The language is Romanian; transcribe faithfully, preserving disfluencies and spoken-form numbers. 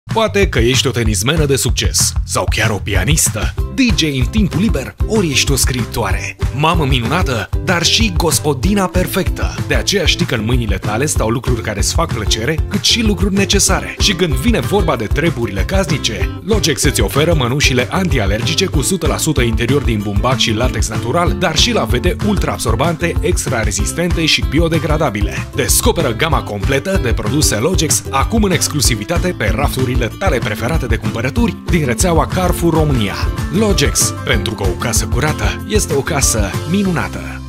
Poate că ești o tenismenă de succes sau chiar o pianistă, D J în timpul liber, ori ești o scriitoare, mamă minunată, dar și gospodina perfectă. De aceea știi că în mâinile tale stau lucruri care îți fac plăcere, cât și lucruri necesare. Și când vine vorba de treburile casnice, Logix îți oferă mănușile antialergice cu o sută la sută interior din bumbac și latex natural, dar și lavete ultra-absorbante, extra-rezistente și biodegradabile. Descoperă gama completă de produse Logix acum în exclusivitate pe rafturile tale preferate de cumpărături din rețeaua Carrefour România. Logix, pentru că o casă curată este o casă minunată.